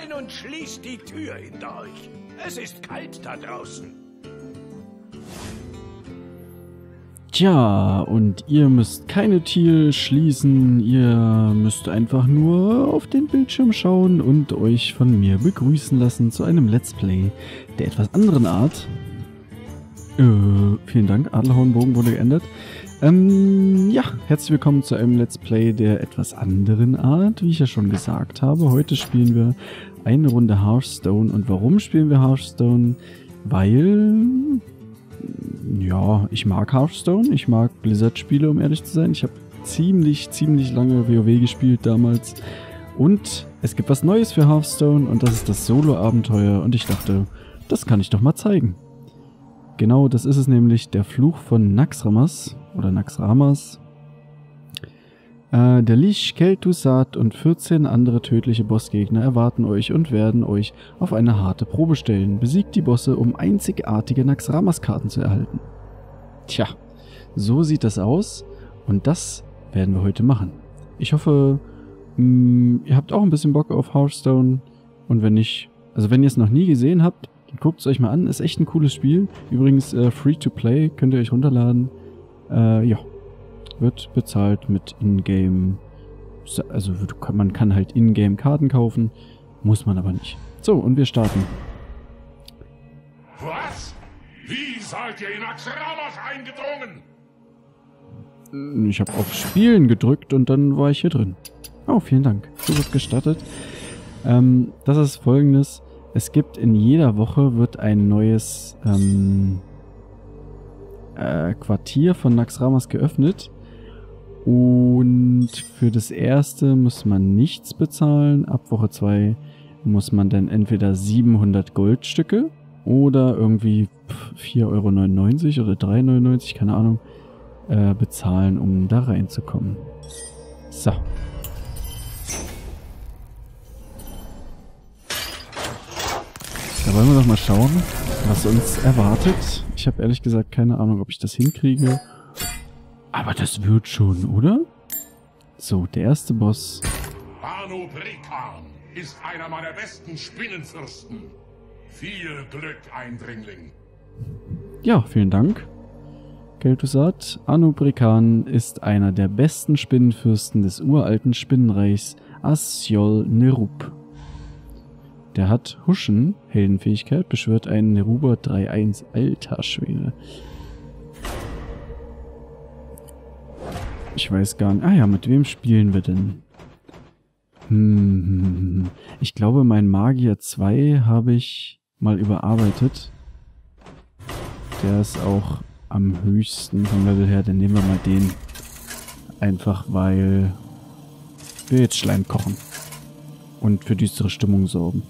ein und schließt die Tür hinter euch. Es ist kalt da draußen. Tja, und ihr müsst keine Tür schließen, ihr müsst einfach nur auf den Bildschirm schauen und euch von mir begrüßen lassen zu einem Let's Play der etwas anderen Art. Vielen Dank, Adlerhornbogen wurde geändert. Ja, herzlich willkommen zu einem Let's Play der etwas anderen Art, wie ich ja schon gesagt habe. Heute spielen wir eine Runde Hearthstone. Und warum spielen wir Hearthstone? Weil... ja, ich mag Hearthstone, ich mag Blizzard-Spiele, um ehrlich zu sein. Ich habe ziemlich lange WoW gespielt damals. Und es gibt was Neues für Hearthstone und das ist das Solo-Abenteuer. Und ich dachte, das kann ich doch mal zeigen. Genau, das ist es nämlich, der Fluch von Naxxramas oder Naxxramas. Der Lich, Kel'Thuzad und 14 andere tödliche Bossgegner erwarten euch und werden euch auf eine harte Probe stellen. Besiegt die Bosse, um einzigartige Naxxramas-Karten zu erhalten. Tja, so sieht das aus und das werden wir heute machen. Ich hoffe, ihr habt auch ein bisschen Bock auf Hearthstone und wenn nicht, also wenn ihr es noch nie gesehen habt, guckt es euch mal an, ist echt ein cooles Spiel. Übrigens free to play, könnt ihr euch runterladen. Ja. Wird bezahlt mit Ingame, also man kann halt Ingame Karten kaufen, muss man aber nicht. So, und wir starten. Was? Wie seid ihr in Naxxramas eingedrungen? Ich habe auf Spielen gedrückt und dann war ich hier drin. Oh, vielen Dank. So wird gestartet. Das ist Folgendes. Es gibt in jeder Woche wird ein neues Quartier von Naxxramas geöffnet. Und für das erste muss man nichts bezahlen. Ab Woche 2 muss man dann entweder 700 Goldstücke oder irgendwie 4,99 € oder 3,99 €, keine Ahnung, bezahlen, um da reinzukommen. So. Da wollen wir doch mal schauen, was uns erwartet. Ich habe ehrlich gesagt keine Ahnung, ob ich das hinkriege. Aber das wird schon, oder? So, der erste Boss. Anub'Rikan ist einer meiner besten Spinnenfürsten. Viel Glück, Eindringling. Ja, vielen Dank. Kel'Thuzad. Anub'Rikan ist einer der besten Spinnenfürsten des uralten Spinnenreichs Asjol-Nerub. Der hat Huschen, Heldenfähigkeit, beschwört einen Neruber 3-1. Alter Schwede. Ich weiß gar nicht. Ah ja, mit wem spielen wir denn? Ich glaube, mein Magier 2 habe ich mal überarbeitet. Der ist auch am höchsten vom Level her. Dann nehmen wir mal den. Einfach weil wir jetzt Schleim kochen. Und für düstere Stimmung sorgen.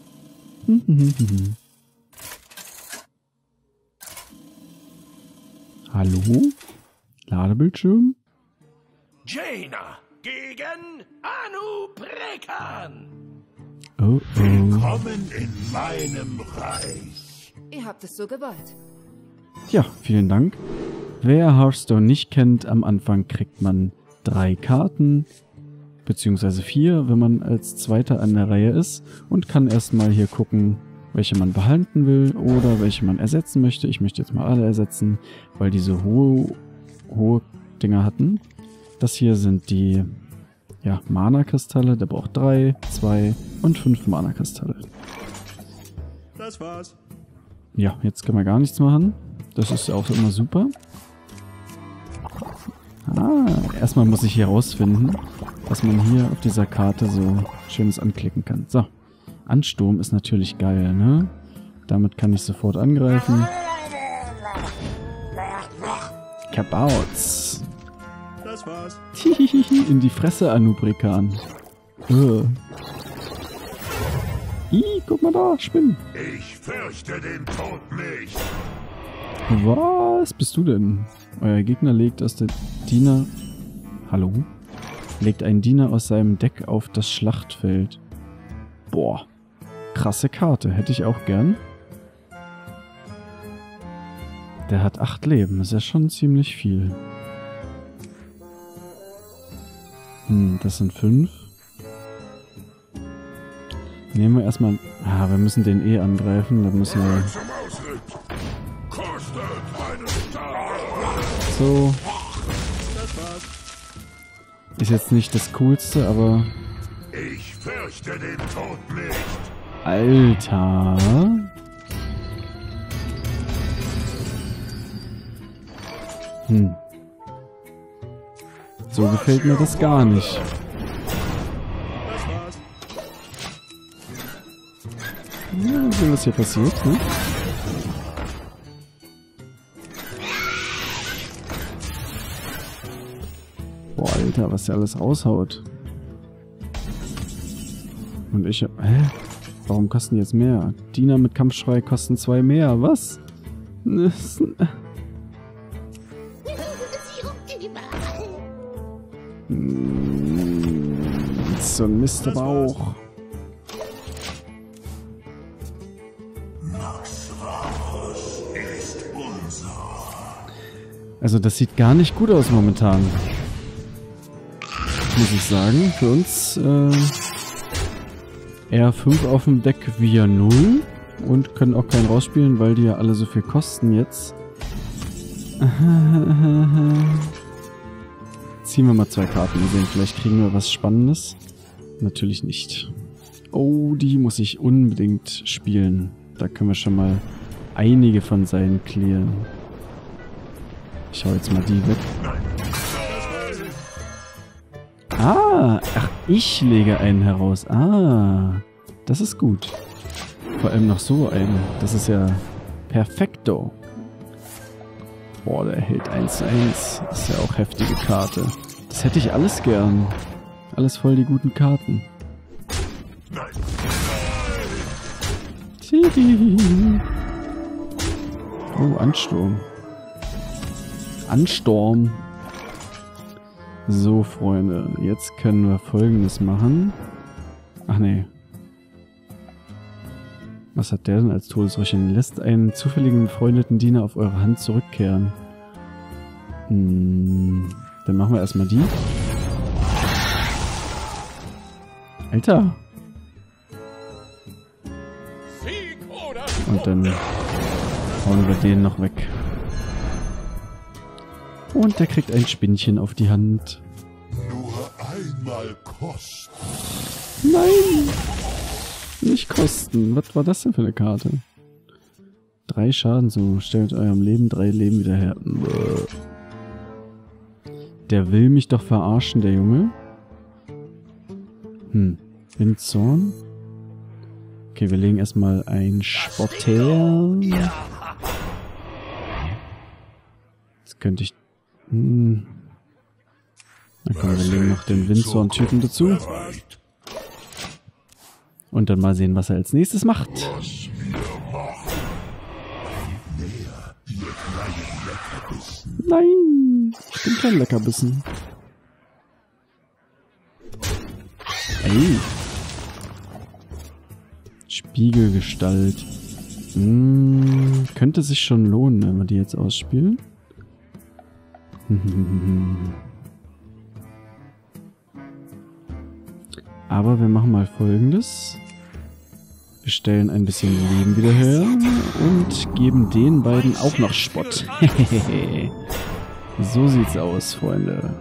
Hallo? Ladebildschirm? Jaina gegen Anub'Rikan. Oh. Willkommen in meinem Reich. Ihr habt es so gewollt. Ja, vielen Dank. Wer Hearthstone nicht kennt, am Anfang kriegt man 3 Karten, beziehungsweise 4, wenn man als Zweiter an der Reihe ist und kann erstmal hier gucken, welche man behalten will oder welche man ersetzen möchte. Ich möchte jetzt mal alle ersetzen, weil die so hohe Dinger hatten. Das hier sind die Mana-Kristalle. Der braucht 3, 2 und 5 Mana-Kristalle. Das war's. Ja, jetzt können wir gar nichts machen. Das ist auch immer super. Erstmal muss ich hier rausfinden, was man hier auf dieser Karte so Schönes anklicken kann. So, Ansturm ist natürlich geil, ne? Damit kann ich sofort angreifen. Kabouts. Das war's. In die Fresse, Anub'Rikan. Guck mal da, Spinnen. Ich fürchte den Tod nicht. Was bist du denn? Euer Gegner legt aus der Diener... Hallo? Legt einen Diener aus seinem Deck auf das Schlachtfeld. Boah. Krasse Karte. Hätte ich auch gern. Der hat 8 Leben. Das ist ja schon ziemlich viel. Das sind 5. Nehmen wir erstmal... Ah, wir müssen den eh angreifen. Dann müssen wir... So. Ist jetzt nicht das Coolste, aber... Ich fürchte den Tod nicht. Alter. So gefällt mir das gar nicht. Ja, mal sehen, was hier passiert, ne? Boah, Alter, was der alles raushaut. Und ich hab... Hä? Warum kosten die jetzt mehr? Diener mit Kampfschrei kosten 2 mehr. Was? So ein Mist aber auch. Also das sieht gar nicht gut aus momentan. Muss ich sagen. Für uns R5 auf dem Deck via 0. Und können auch keinen rausspielen, weil die ja alle so viel kosten jetzt. Ziehen wir mal 2 Karten. Wir sehen, vielleicht kriegen wir was Spannendes. Natürlich nicht. Oh, die muss ich unbedingt spielen. Da können wir schon mal einige von seinen clearen. Ich hau jetzt mal die weg. Ah, ach, ich lege einen heraus. Ah, das ist gut. Vor allem noch so einen. Das ist ja perfekto. Boah, der hält 1:1. Das ist ja auch heftige Karte. Das hätte ich alles gern. Alles voll die guten Karten. Oh, Ansturm. Ansturm. So, Freunde. Jetzt können wir Folgendes machen. Ach nee. Was hat der denn als Todesräucherin? Lässt einen zufälligen befreundeten Diener auf eure Hand zurückkehren. Dann machen wir erstmal die. Alter. Und dann hauen wir den noch weg. Und der kriegt ein Spinnchen auf die Hand. Nur einmal kosten. Nein! Nicht kosten. Was war das denn für eine Karte? 3 Schaden zu. Stellt eurem Leben 3 Leben wieder her. Der will mich doch verarschen, der Junge. Windzorn. Okay, wir legen erstmal ein Sporter. Jetzt könnte ich... Na komm, wir legen noch den Windzorn-Typen dazu. Und dann mal sehen, was er als nächstes macht. Nein, ich bin kein Leckerbissen. Ey. Spiegelgestalt. Könnte sich schon lohnen, wenn wir die jetzt ausspielen. Aber wir machen mal Folgendes. Wir stellen ein bisschen Leben wieder her und geben den beiden auch noch Spott. So sieht's aus, Freunde.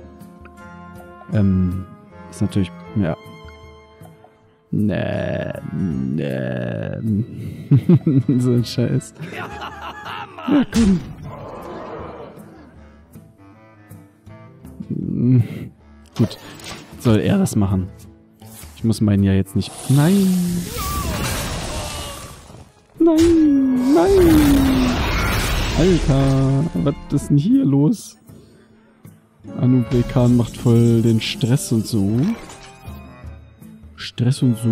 Ist natürlich... Ja. Nee. So ein Scheiß. Ja, komm. Gut. Soll er das machen? Ich muss meinen ja jetzt nicht... Nein! Nein! Nein! Alter! Was ist denn hier los? Anublekan macht voll den Stress und so. Stress und so.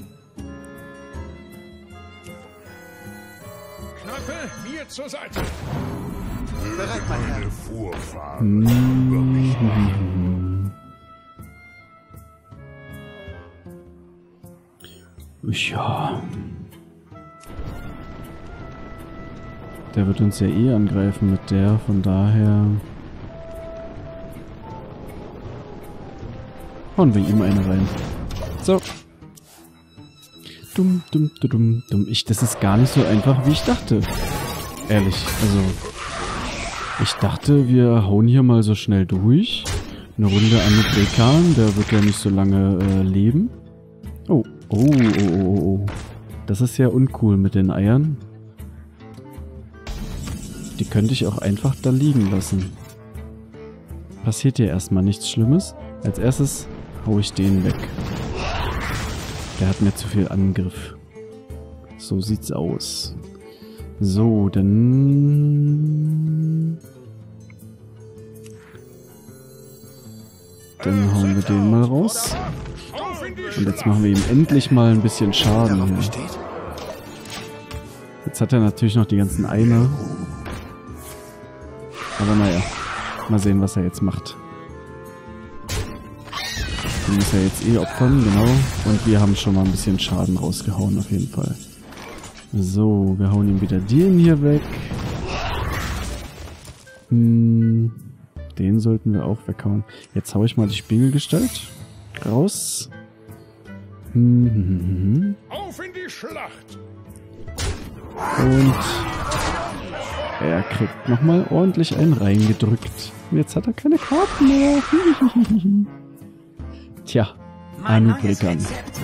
Knappe, mir zur Seite. Bereit, mein Herr. Meine Vorfahren über mich wachen. Ja. Der wird uns ja eh angreifen mit der, von daher... Hauen wir ihm eine rein. So. Das ist gar nicht so einfach, wie ich dachte. Ehrlich, also... Ich dachte, wir hauen hier mal so schnell durch. Eine Runde an mit Brekan, der wird ja nicht so lange leben. Oh. Das ist ja uncool mit den Eiern. Die könnte ich auch einfach da liegen lassen. Passiert hier erstmal nichts Schlimmes. Als erstes hau ich den weg. Der hat mir zu viel Angriff. So sieht's aus. So, dann hauen wir den mal raus. Und jetzt machen wir ihm endlich mal ein bisschen Schaden. Hier. Jetzt hat er natürlich noch die ganzen Eimer. Aber naja, mal sehen, was er jetzt macht. Den muss er jetzt eh opfern, genau. Und wir haben schon mal ein bisschen Schaden rausgehauen, auf jeden Fall. So, wir hauen ihm wieder den hier weg. Den sollten wir auch weghauen. Jetzt hau ich mal die Spiegelgestalt raus. Auf in die Schlacht! Und er kriegt nochmal ordentlich einen reingedrückt. Und jetzt hat er keine Karten mehr. Tja, Anu-Brekan.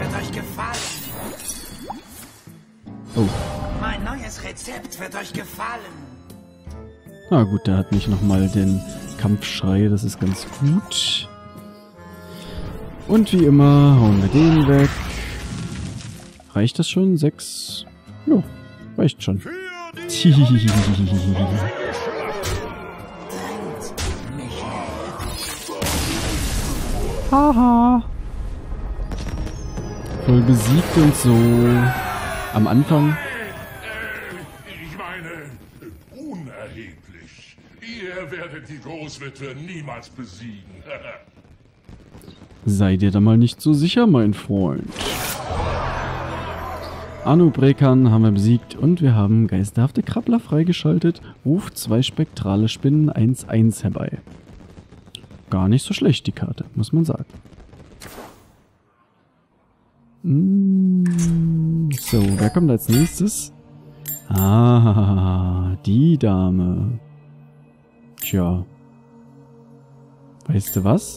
Oh. Mein neues Rezept wird euch gefallen. Na gut, der hat nicht nochmal den Kampfschrei, das ist ganz gut. Und wie immer hauen wir den weg. Reicht das schon? 6? Jo, reicht schon. Haha. Voll besiegt und so. Am Anfang. Ich meine, unerheblich. Ihr werdet die Großwitwe niemals besiegen. Sei dir da mal nicht so sicher, mein Freund. Anu-Brekan haben wir besiegt und wir haben geisterhafte Krabbler freigeschaltet. Ruft 2 spektrale Spinnen 1-1 herbei. Gar nicht so schlecht, die Karte, muss man sagen. So, wer kommt als nächstes? Ah, die Dame. Tja. Weißt du was?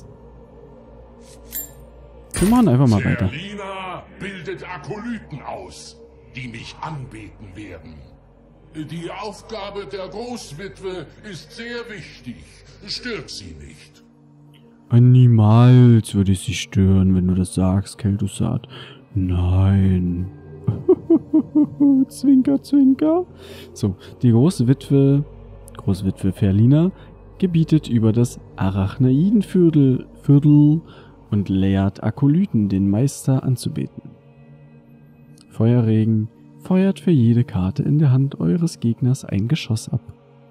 Wir machen einfach mal weiter. Serlina bildet Akolyten aus, die mich anbeten werden. Die Aufgabe der Großwitwe ist sehr wichtig. Stirb sie nicht. Niemals würde ich sie stören, wenn du das sagst, Kel'Thuzad. Nein. Zwinker, zwinker. So, die Großwitwe Ferlina, gebietet über das Arachnaidenviertel und lehrt Akolyten, den Meister anzubeten. Feuerregen feuert für jede Karte in der Hand eures Gegners ein Geschoss ab.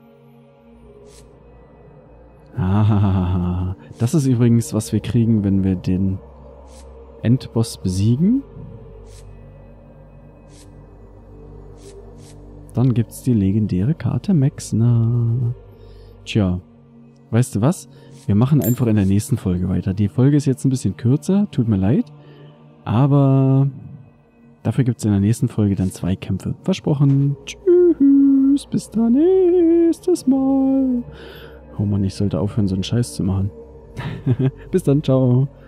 Ah, das ist übrigens, was wir kriegen, wenn wir den Endboss besiegen. Dann gibt's die legendäre Karte Mexna. Tja, weißt du was? Wir machen einfach in der nächsten Folge weiter. Die Folge ist jetzt ein bisschen kürzer, tut mir leid. Aber dafür gibt's in der nächsten Folge dann 2 Kämpfe. Versprochen. Tschüss, bis dann nächstes Mal. Oh Mann, ich sollte aufhören, so einen Scheiß zu machen. Bis dann, ciao.